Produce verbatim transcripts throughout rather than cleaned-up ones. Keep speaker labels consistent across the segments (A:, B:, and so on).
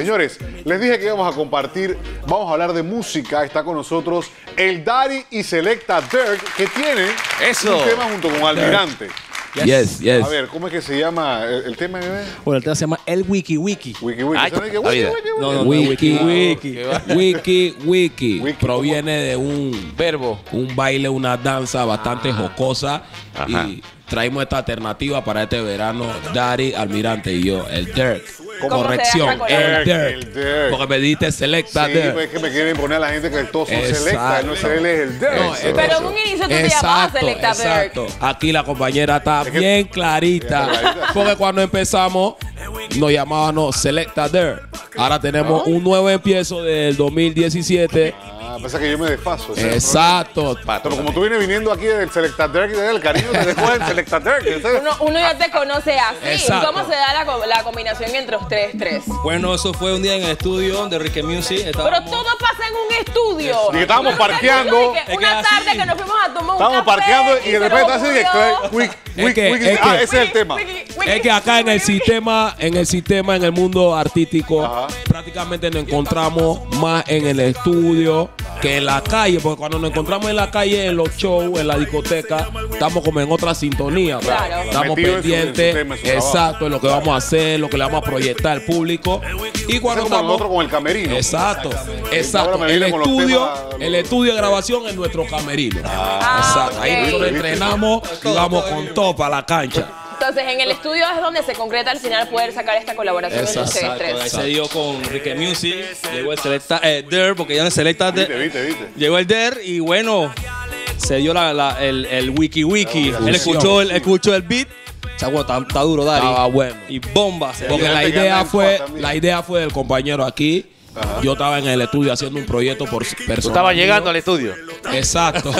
A: Señores, les dije que íbamos a compartir, vamos a hablar de música. Está con nosotros el Daddy y Selecta Dirk, que tienen
B: Eso.
A: un tema junto con Almirante.
C: Yes, yes. yes.
A: A ver, ¿cómo es que se llama el, el tema?
C: Bueno, el tema se llama El Wiki Wiki.
A: Wiki Wiki.
B: Ay,
A: ¿Saben qué?
B: la
A: Wiki,
B: vida.
A: wiki, wiki.
C: No, no,
D: Wiki,
C: no,
D: wiki, wiki, wiki,
A: Wiki,
D: proviene de un
B: Verbo.
D: un baile, una danza bastante
B: Ah.
D: jocosa.
B: Ajá.
D: Y traímos esta alternativa para este verano, Daddy, Almirante y yo, el Dirk.
E: ¿Cómo
D: Corrección,
E: se llama?
D: el Dirk.
A: El Dirk.
D: Porque me dijiste Selecta
A: Sí,
D: Dirk.
A: pues es que me quieren poner a la gente que todos son
D: Exacto.
A: Selecta, no es él, es el Dirk.
D: No,
A: Eso.
E: Pero en un inicio tú te llamabas Selecta
D: exacto.
E: Dirk.
D: Aquí la compañera está
A: Es que-
D: bien clarita.
A: Bien clarita.
D: Porque cuando empezamos, nos llamábamos Selecta Dirk. Ahora tenemos un nuevo empiezo del dos mil diecisiete.
A: Ah, pasa que yo me desfaso. ese es el
D: Exacto.
A: Pero como tú vienes viniendo aquí del Selecta Dirk y del cariño, te dejo en Selecta Dirk. ¿sabes?
E: Uno, uno ya te conoce así.
D: Exacto.
E: ¿Cómo se da la, co- la combinación entre ustedes tres?
C: Bueno, eso fue un día en el estudio de Ricky Music.
E: Pero
C: Estábamos-
E: todo pasa en un estudio.
A: Y que estábamos
E: No nos
A: parqueando.
E: decimos que
C: Es que
E: Una
C: así.
E: tarde que nos fuimos a tomar un
A: Estábamos
E: café
A: parqueando y de
E: se
A: repente
E: nos
A: así que
E: ocurrió.
A: wiki,
D: Es
A: wiki,
D: que-
A: wiki.
D: es
A: Ah,
D: que-
A: ese es el tema.
E: Wiki, wiki,
D: Es que acá en el sistema, en el sistema, en el mundo artístico,
A: Ajá.
D: prácticamente nos encontramos más en el estudio que en la calle, porque cuando nos encontramos en la calle, en los shows, en la discoteca, estamos como en otra sintonía. ¿verdad?
E: Claro.
D: Estamos
A: Metido en su- en su
D: pendientes,
A: tema, en su trabajo.
D: exacto, en lo que vamos a hacer, lo que le vamos a proyectar al público. Y
A: Eso
D: cuando
A: es como
D: estamos...
A: nosotros con el camerino.
D: Exacto,
A: Ahora
D: exacto.
A: me
D: El
A: viene con los
D: estudio,
A: temas-
D: el estudio de grabación es nuestro camerino.
E: Ah,
D: Exacto. Ahí
E: ok.
D: nosotros entrenamos y vamos con todo para la cancha.
E: Entonces, en el estudio es donde se concreta al final poder sacar esta colaboración entre
D: Exacto.
E: ustedes
C: Exacto, ahí
E: tres.
C: se dio con Ricky Music. Llegó el Selecta eh, Dirk, porque ya no es Selecta
A: Viste,
C: Dirk.
A: viste, viste.
C: Llegó el Dirk y bueno, se dio la, la- el, el Wiki Wiki.
A: Fusión.
C: Él escuchó el, escuchó el beat. Chagua, está, está duro, Dari.
D: Estaba bueno.
C: Y bomba. se
D: Porque
C: dio.
D: la
A: gente que anda
D: idea
A: en
D: fue,
A: Cuba también.
D: la idea fue del compañero aquí. Yo estaba en el estudio haciendo un proyecto por personal.
B: Tú estabas llegando al estudio.
D: Exacto.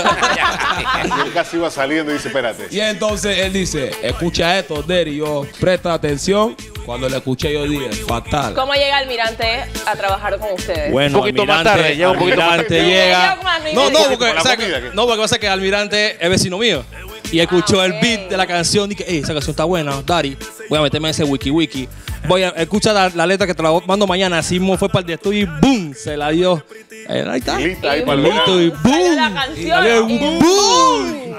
A: Y él casi iba saliendo y dice, espérate.
D: Y entonces él dice, escucha esto, Derry. Yo, presta atención. Cuando le escuché yo dije, fatal.
E: ¿Cómo llega Almirante a trabajar con ustedes?
C: Bueno,
B: Un poquito más
C: Almirante,
B: tarde, llega un poquito más
C: Almirante
A: tarde.
C: llega.
E: Llega como a mí,
C: No,
E: me
C: no,
E: dice.
C: porque,
A: Con la
C: o sea,
A: comida,
C: que-
A: ¿qué?
C: no, porque pasa que Almirante es vecino mío. Y escuchó
E: Ah,
C: el
E: ok.
C: beat de la canción y que, "Ey, esa canción está buena, Dari. Voy a meterme en ese wiki wiki. Voy a escuchar la, la letra que te la mando mañana. Así mismo fue para el de estudio y boom, se la dio. Eh, ahí está.
A: Y lista ahí
E: Y
A: para el
C: Listo,
A: verano.
C: y
E: Salió
C: boom.
E: la
C: Y
E: canción
C: salió
E: y
C: un
E: boom.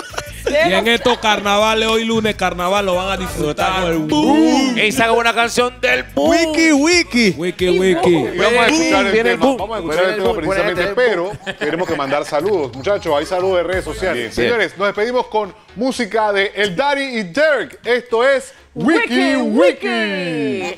D: Y en estos carnavales, hoy lunes, carnaval, lo van a disfrutar con el boom.
B: Y saca una canción del boom.
C: Wiki wiki.
D: Wiki, wiki.
A: Y vamos a escuchar el
B: Viene el
A: tema,
B: boom.
A: vamos a escuchar el
B: Viene el
A: tema
B: boom,
A: precisamente,
B: viene el
A: pero tenemos que mandar saludos. Muchachos, hay saludos de redes sociales.
B: Sí.
A: Señores, nos despedimos con música de El Daddy y Dirk. Esto es Wiki Wiki.
E: Y-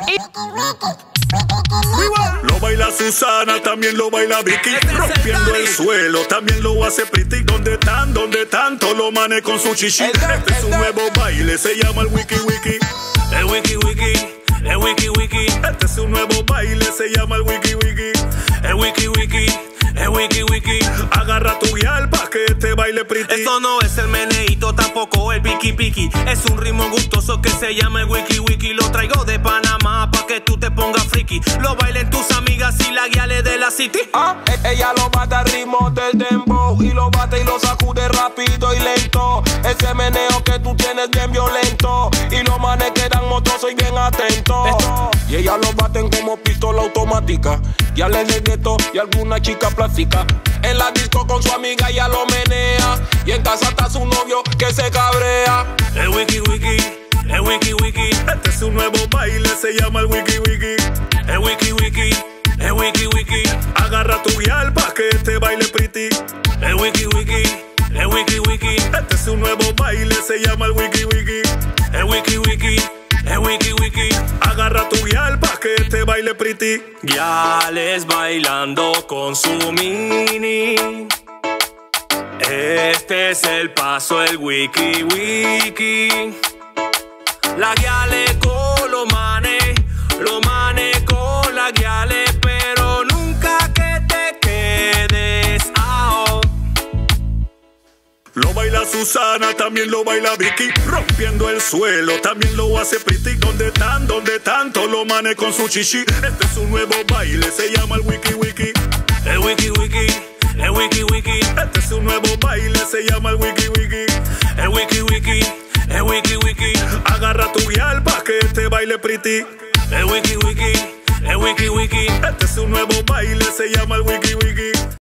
F: Lo baila Susana, también lo baila Vicky. Rompiendo el suelo, también lo hace Pretty. ¿Dónde están? ¿Dónde están? Todos los manes con su chichi. Este es un nuevo baile, se llama el Wiki Wiki. El Wiki Wiki, el Wiki Wiki. Este es un nuevo baile, se llama el Wiki Wiki. El Wiki Wiki, el Wiki Wiki. Agarra tu guial pa' que te baile Pretty.
G: Esto no es el meneíto, tampoco el piki piki. Es un ritmo gustoso que se llama el wiki wiki. Lo traigo de Panamá pa' que tú te pongas friki. Lo bailen tus amigas y la guiales de la city.
H: Ah, e- ella lo bate al ritmo del dembow y lo bate y lo sacude rápido y lento. Ese meneo que tú tienes bien violento y los manes quedan motosos y bien atentos. Y ella lo baten como pistola automática. Y al de gueto y alguna chica plástica. En la disco con su amiga ella lo menea y en casa está su novio que se cabrea.
F: El Wiki Wiki, el Wiki Wiki. Este es un nuevo baile, se llama el Wiki Wiki. El Wiki Wiki, el Wiki Wiki. Agarra tu guial pa' que te baile Pretty. El Wiki Wiki, el Wiki Wiki. Este es un nuevo baile, se llama el Wiki Wiki. El Wiki Wiki, el Wiki Wiki. Agarra tu guial pa' que te baile Pretty.
G: Guiales bailando con su mini. Este es el paso, el wiki wiki. La guiale con los manes, los manes con la guiale, pero nunca que te quedes out.
F: Lo baila Susana, también lo baila Vicky. Rompiendo el suelo, también lo hace Pretty. ¿Dónde están? ¿Dónde están? Todos los manes con su chichi. Este es un nuevo baile, se llama el Wiki Wiki.
G: El wiki wiki, el wiki wiki,
F: Este es un nuevo baile, se llama el Wiki Wiki.
G: el wiki wiki, el wiki wiki,
F: Agarra tu guial pa' que te baile Pretty.
G: el wiki wiki,
F: El wiki wiki. Este es un nuevo baile, se llama el wiki